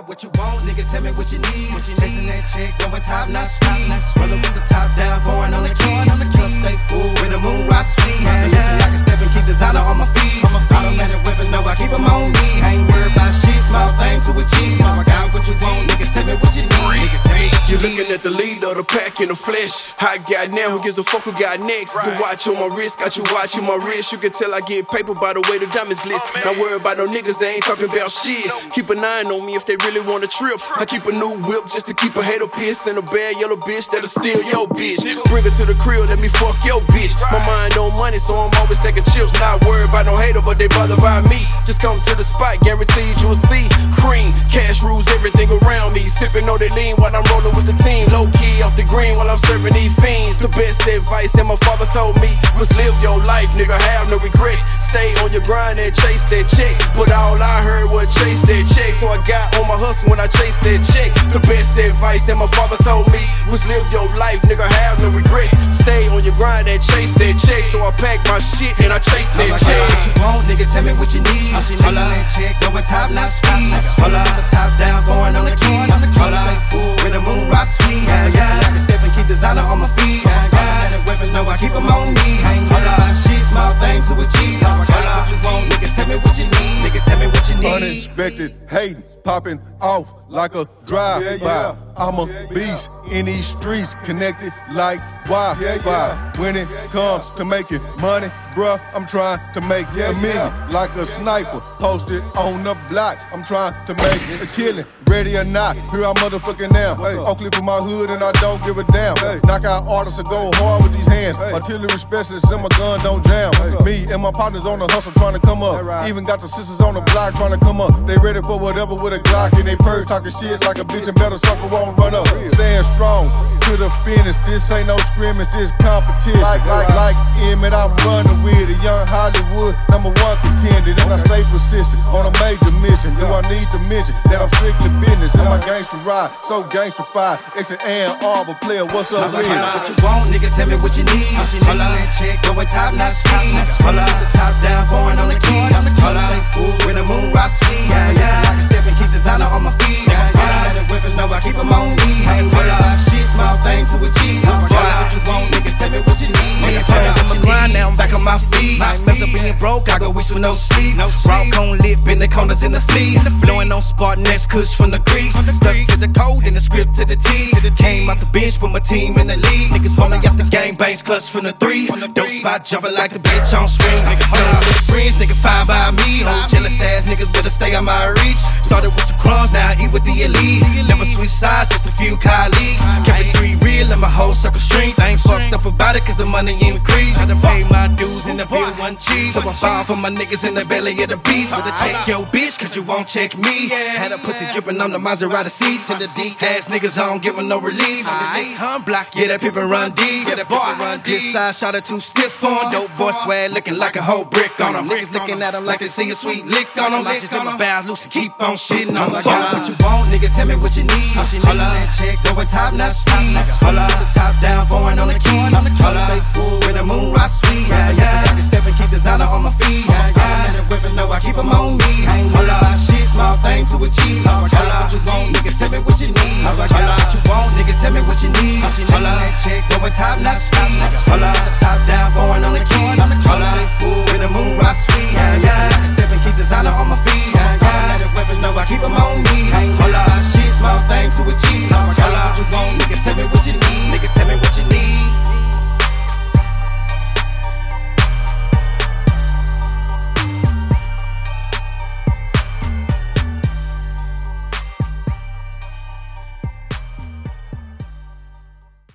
got what you want, nigga, tell me what you need. Chasing that chick, going top, not speed. Rollin' with the top down, foreign on the keys. Cup stay full with a moon rock sweet. I can step and keep designer on my feet. Automatic weapons, no, I keep them on me. I ain't worried about shit, small thing to achieve. I got what you want, nigga, tell me what you need. Nigga, tell me what you You're looking at the lead of the pack in the flesh. I got now, who gives a fuck who got next? The watch on my wrist, got you watching my wrist. You can tell I get paper by the way the diamonds glitz. Not worried about no niggas, they ain't talking about shit. Keep an eye on me if they really wanna trip. I keep a new whip just to keep a hater pissed. And a bad yellow bitch that'll steal your bitch. Bring her to the crib, let me fuck your bitch. My mind on money, so I'm always stacking chips. Not worried about no hater, but they bother by me. Just come to the spot, guaranteed you'll see. Cream, cash rules everything around me. Sipping on that lean while I'm rolling with the team. Low key off the green while I'm serving these fiends. The best advice that my father told me was live your life, nigga, have no regrets. Stay on your grind and chase that check. But all I heard was chase that check. So I got on my hustle when I chased that check. The best advice that my father told me was live your life, nigga, have no regrets. Stay on your grind and chase that check. So I pack my shit and I chase that check. What you want, nigga, tell me what you need. Chasing that check, going top, not speed. Rollin' with the top down, foreign on the keys. Stay full with a moon rock sweet. I can step and keep designer on my feet. Automatic weapons, no, I keep them on me. I ain't worried about shit, small thing to achieve. I got what you want, nigga, tell me what you need. Nigga, tell me what you need. Unexpected hating, popping off like a drive-by. I'm a beast in these streets, connected like Wi-Fi. When it comes to making money, bruh, I'm trying to make a million. Like a sniper posted on the block, I'm trying to make a killing. Ready or not, here I motherfucking am. Oakley for my hood and I don't give a damn. Knock out artists and go hard with these hands. Artillery specialists and my gun don't jam. Me and my partners on the hustle trying to come up. Even got the sisters on the block trying to come up. They ready for whatever with a Glock and they purse talking shit like a bitch and better sucker won't run up. Staying strong to the finish. This ain't no scrimmage, this competition. Like Emmett, I'm running with a young Hollywood #1 contender. And I stay persistent on a major mission. Do I need to mention that I'm strictly business in my gangster ride? So gangster-fied, X and Ann Arbor player, what's up, Liz? What you want, nigga, tell me what you need. Chasing that check, going top, not speed. Rollin' with the top down, foreign on the keys. Stay full with a moon rock sweet. I can step and keep designer on my feet. Automatic weapons, no, I keep them on me. I ain't worried about shit, small thing to achieve. I got what you want, nigga, tell me what you need. Nigga, tell me what you need. Now I'm back on my feet. Mess up being broke, I go wish with no sleep. Raw cone lip in the corners in the fleet. Blowing on Spartanex, kush from the grease. Stuck to the code and the script to the T. Came out the bench, put my team in the lead. Niggas want me out the game, bangs clutch from the 3. Dope spot jumping like the bitch on swing. Friends, nigga, fine by me. Old jealous ass niggas better stay on my reach. Started with some crumbs, now I eat with the elite. Never switch sides, just a few colleagues. Kept it 3 real and my whole circle strings. I ain't fucked up about it cause the money increased. Had to pay my dues in the bill 1 cheese. So I'm fine for my niggas in the belly of the beast. Better check your bitch cause you won't check me. Had a pussy dripping on the Maserati seats. And the deep ass niggas I don't give them no relief. On the 600 block, yeah, that Pippin run deep. Yeah, that Pippin run deep. This side shot it too stiff on. Dope boy swag looking like a whole brick on them. Niggas looking at them like they see a sweet lick on them. I just let my bows loose and keep on shitting on them. What you want, nigga, tell me what you need. Chasing that check, going top, not speed. Rollin' with the top down, foreign on the keys. Stay full with a moon rock sweet. I can step and keep designer on my feet. Automatic weapons, no, I keep them on me. I ain't worried about shit, small thing to achieve. I got what you want, nigga, tell me what